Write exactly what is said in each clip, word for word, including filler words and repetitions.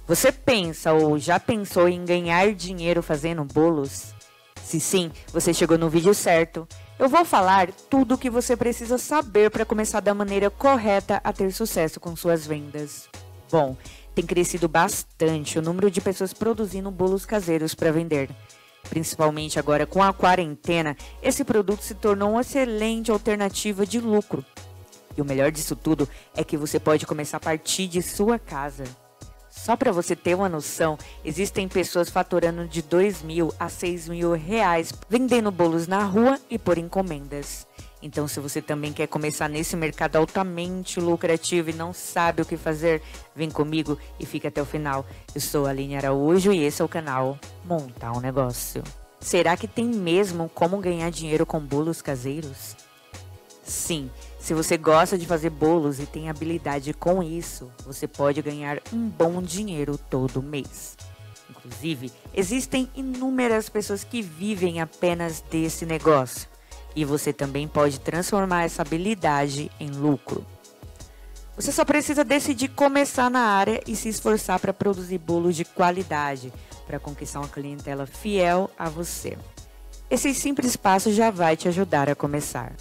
Você pensa ou já pensou em ganhar dinheiro fazendo bolos? Se sim, você chegou no vídeo certo. Eu vou falar tudo o que você precisa saber para começar da maneira correta a ter sucesso com suas vendas. Bom, tem crescido bastante o número de pessoas produzindo bolos caseiros para vender. Principalmente agora com a quarentena, esse produto se tornou uma excelente alternativa de lucro. E o melhor disso tudo é que você pode começar a partir de sua casa. Só para você ter uma noção, existem pessoas faturando de dois mil a seis mil reais vendendo bolos na rua e por encomendas. Então, se você também quer começar nesse mercado altamente lucrativo e não sabe o que fazer, vem comigo e fica até o final. Eu sou a Aline Araújo e esse é o canal Montar um Negócio. Será que tem mesmo como ganhar dinheiro com bolos caseiros? Sim, se você gosta de fazer bolos e tem habilidade com isso, você pode ganhar um bom dinheiro todo mês. Inclusive, existem inúmeras pessoas que vivem apenas desse negócio. E você também pode transformar essa habilidade em lucro. Você só precisa decidir começar na área e se esforçar para produzir bolos de qualidade, para conquistar uma clientela fiel a você. Esse simples passo já vai te ajudar a começar.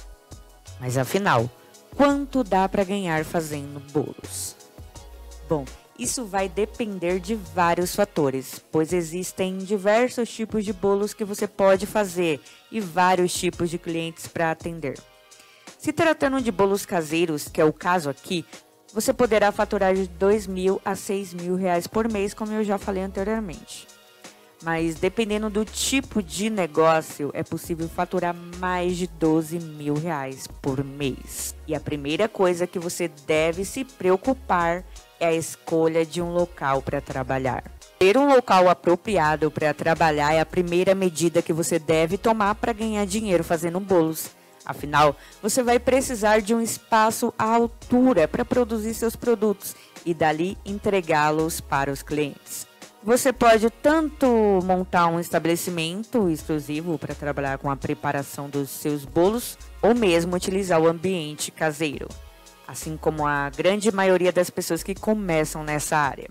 Mas afinal, quanto dá para ganhar fazendo bolos? Bom, isso vai depender de vários fatores, pois existem diversos tipos de bolos que você pode fazer e vários tipos de clientes para atender. Se tratando de bolos caseiros, que é o caso aqui, você poderá faturar de dois mil a seis mil reais por mês, como eu já falei anteriormente. Mas dependendo do tipo de negócio, é possível faturar mais de doze mil reais por mês. E a primeira coisa que você deve se preocupar é a escolha de um local para trabalhar. Ter um local apropriado para trabalhar é a primeira medida que você deve tomar para ganhar dinheiro fazendo bolos. Afinal, você vai precisar de um espaço à altura para produzir seus produtos e dali entregá-los para os clientes. Você pode tanto montar um estabelecimento exclusivo para trabalhar com a preparação dos seus bolos ou mesmo utilizar o ambiente caseiro, assim como a grande maioria das pessoas que começam nessa área.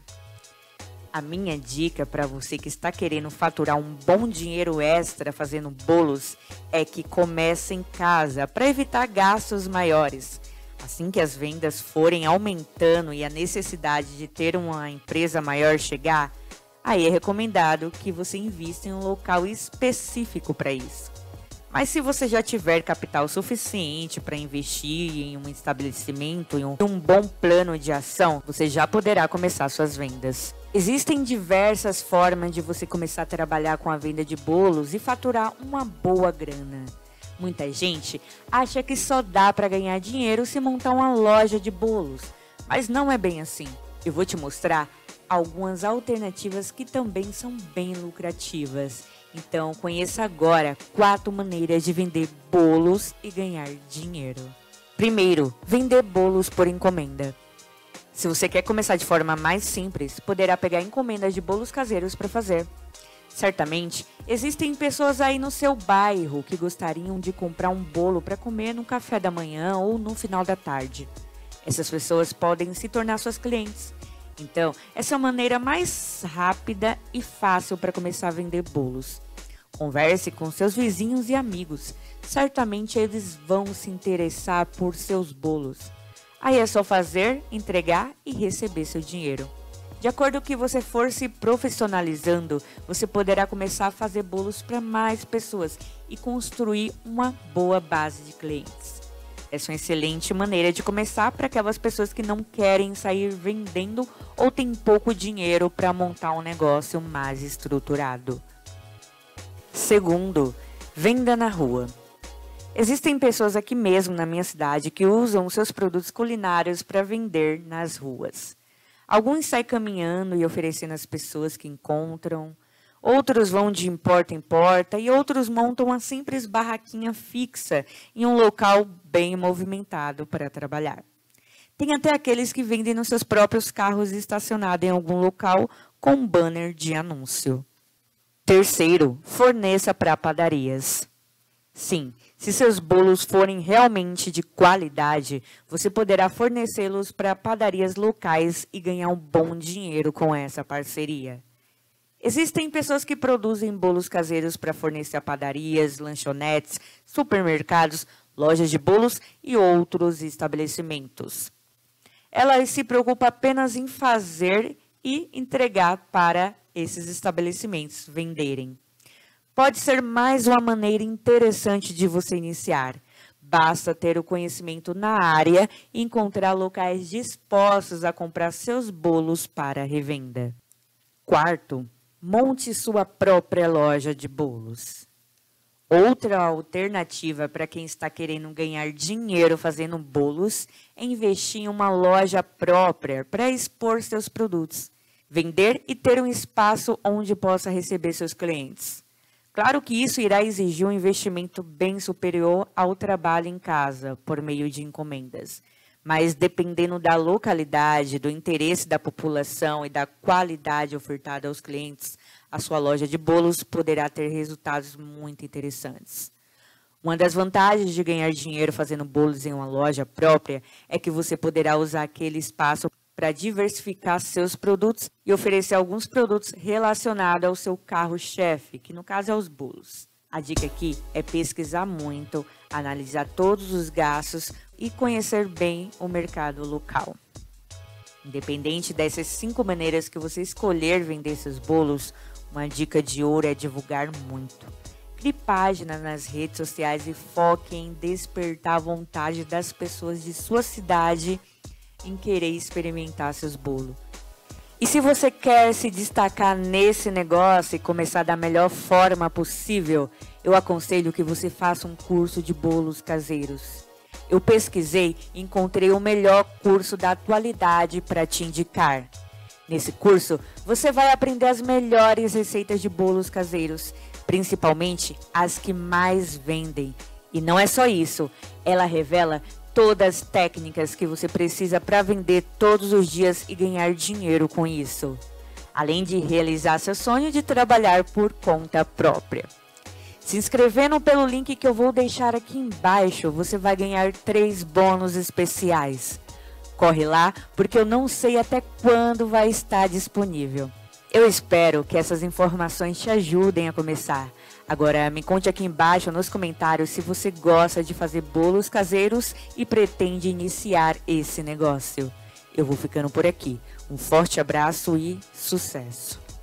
A minha dica para você que está querendo faturar um bom dinheiro extra fazendo bolos é que comece em casa para evitar gastos maiores. Assim que as vendas forem aumentando e a necessidade de ter uma empresa maior chegar, aí é recomendado que você invista em um local específico para isso. Mas se você já tiver capital suficiente para investir em um estabelecimento e um, um bom plano de ação, você já poderá começar suas vendas. Existem diversas formas de você começar a trabalhar com a venda de bolos e faturar uma boa grana. Muita gente acha que só dá para ganhar dinheiro se montar uma loja de bolos, mas não é bem assim. Eu vou te mostrar algumas alternativas que também são bem lucrativas. Então, conheça agora quatro maneiras de vender bolos e ganhar dinheiro. Primeiro, vender bolos por encomenda. Se você quer começar de forma mais simples, poderá pegar encomendas de bolos caseiros para fazer. Certamente, existem pessoas aí no seu bairro que gostariam de comprar um bolo para comer no café da manhã ou no final da tarde. Essas pessoas podem se tornar suas clientes. Então, essa é a maneira mais rápida e fácil para começar a vender bolos. Converse com seus vizinhos e amigos. Certamente eles vão se interessar por seus bolos. Aí é só fazer, entregar e receber seu dinheiro. De acordo com o que você for se profissionalizando, você poderá começar a fazer bolos para mais pessoas e construir uma boa base de clientes. Essa é uma excelente maneira de começar para aquelas pessoas que não querem sair vendendo ou têm pouco dinheiro para montar um negócio mais estruturado. Segundo, venda na rua. Existem pessoas aqui mesmo na minha cidade que usam seus produtos culinários para vender nas ruas. Alguns saem caminhando e oferecendo às pessoas que encontram. Outros vão de porta em porta e outros montam uma simples barraquinha fixa em um local bem movimentado para trabalhar. Tem até aqueles que vendem nos seus próprios carros estacionados em algum local com um banner de anúncio. Terceiro, forneça para padarias. Sim, Se seus bolos forem realmente de qualidade, você poderá fornecê-los para padarias locais e ganhar um bom dinheiro com essa parceria. Existem pessoas que produzem bolos caseiros para fornecer a padarias, lanchonetes, supermercados, lojas de bolos e outros estabelecimentos. Elas se preocupam apenas em fazer e entregar para esses estabelecimentos venderem. Pode ser mais uma maneira interessante de você iniciar. Basta ter o conhecimento na área e encontrar locais dispostos a comprar seus bolos para revenda. Quarto, monte sua própria loja de bolos. Outra alternativa para quem está querendo ganhar dinheiro fazendo bolos é investir em uma loja própria para expor seus produtos, vender e ter um espaço onde possa receber seus clientes. Claro que isso irá exigir um investimento bem superior ao trabalho em casa, por meio de encomendas. Mas dependendo da localidade, do interesse da população e da qualidade ofertada aos clientes, a sua loja de bolos poderá ter resultados muito interessantes. Uma das vantagens de ganhar dinheiro fazendo bolos em uma loja própria é que você poderá usar aquele espaço para diversificar seus produtos e oferecer alguns produtos relacionados ao seu carro-chefe, que no caso é os bolos. A dica aqui é pesquisar muito, analisar todos os gastos e conhecer bem o mercado local. Independente dessas cinco maneiras que você escolher vender seus bolos, uma dica de ouro é divulgar muito. Crie páginas nas redes sociais e foque em despertar a vontade das pessoas de sua cidade em querer experimentar seus bolos. E se você quer se destacar nesse negócio e começar da melhor forma possível, eu aconselho que você faça um curso de bolos caseiros. Eu pesquisei e encontrei o melhor curso da atualidade para te indicar. Nesse curso, você vai aprender as melhores receitas de bolos caseiros, principalmente as que mais vendem. E não é só isso, ela revela todas as técnicas que você precisa para vender todos os dias e ganhar dinheiro com isso, além de realizar seu sonho de trabalhar por conta própria. Se inscrevendo pelo link que eu vou deixar aqui embaixo, você vai ganhar três bônus especiais. Corre lá, porque eu não sei até quando vai estar disponível. Eu espero que essas informações te ajudem a começar. Agora, me conte aqui embaixo nos comentários se você gosta de fazer bolos caseiros e pretende iniciar esse negócio. Eu vou ficando por aqui. Um forte abraço e sucesso!